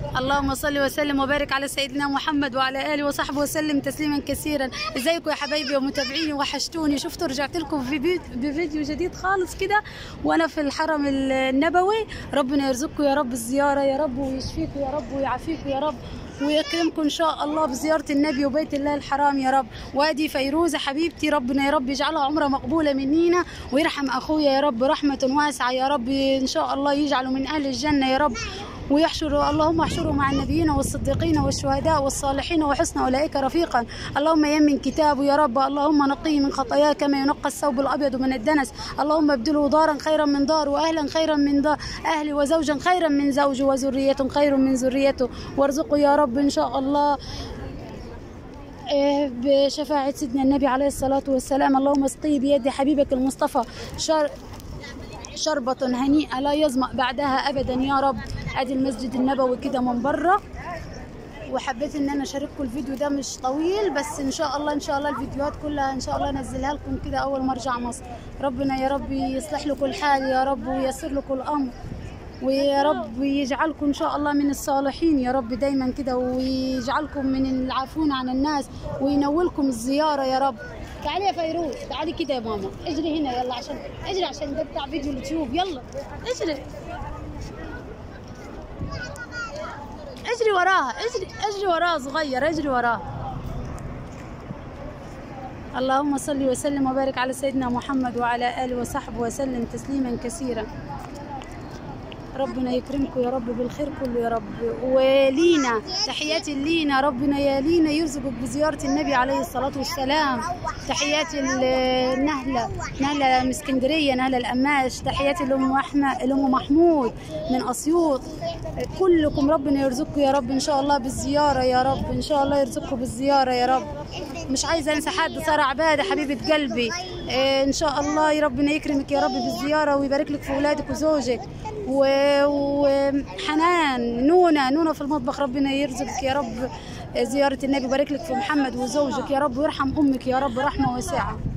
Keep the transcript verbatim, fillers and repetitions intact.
اللهم صل وسلم وبارك على سيدنا محمد وعلى اله وصحبه وسلم تسليما كثيرا. ازيكم يا حبايبي ومتابعيني وحشتوني. شفتوا رجعت لكم في بفيديو جديد خالص كده وانا في الحرم النبوي. ربنا يرزقكم يا رب الزياره يا رب، ويشفيكم يا رب، ويعافيكم يا رب، ويكرمكم ان شاء الله بزياره النبي وبيت الله الحرام يا رب. وادي فيروزه حبيبتي ربنا يا رب يجعلها عمره مقبوله منينا، ويرحم اخويا يا رب رحمه واسعه يا رب، ان شاء الله يجعله من اهل الجنه يا رب، ويحشر اللهم احشره مع النبيين والصديقين والشهداء والصالحين وحسن اولئك رفيقا. اللهم يمن كتابه يا رب، اللهم نقيه من خطاياه كما ينقى الثوب الابيض من الدنس. اللهم ابدله دارا خيرا من دار، واهلا خيرا من دار اهله، وزوجا خيرا من زوجه، وذريه خير من ذريته، وارزقه يا رب ان شاء الله بشفاعة سيدنا النبي عليه الصلاة والسلام. اللهم اسقيه بيد حبيبك المصطفى شر شربة هنيئة لا يظمأ بعدها أبدا يا رب. أدي المسجد النبوي كده من بره، وحبيت إن أنا أشارككم الفيديو ده مش طويل، بس إن شاء الله إن شاء الله الفيديوهات كلها إن شاء الله أنزلها لكم كده أول ما أرجع مصر. ربنا يا رب يصلح لكم الحال يا رب، وييسر لكم الأمر، ويا رب يجعلكم إن شاء الله من الصالحين يا رب دايما كده، ويجعلكم من العافون عن الناس، وينولكم الزيارة يا رب. تعالي يا فيروز، تعالي كده يا ماما، اجري هنا يلا، عشان اجري عشان ده بتاع فيديو اليوتيوب. يلا اجري اجري وراها، اجري اجري وراها صغير، اجري وراها. اللهم صل وسلم وبارك على سيدنا محمد وعلى اله وصحبه وسلم تسليما كثيرا. ربنا يكرمكم يا رب بالخير كله يا رب. ولينا تحياتي لينا، ربنا يا لينا يرزقك بزيارة النبي عليه الصلاة والسلام. تحياتي النهلة نهلة من اسكندرية، نهلة القماش. تحياتي لأم أحمد لأم محمود من أسيوط. كلكم ربنا يرزقكم يا رب إن شاء الله بالزيارة يا رب، إن شاء الله يرزقكم بالزيارة يا رب. مش عايزة أنسى حد. سارة عبادة حبيبة قلبي، إيه إن شاء الله يا ربنا يكرمك يا رب بالزيارة، ويبارك لك في أولادك وزوجك. وحنان نونة نونة في المطبخ، ربنا يرزقك يا رب زيارة النبي، ويبارك لك في محمد وزوجك يا رب، ويرحم أمك يا رب رحمة واسعة.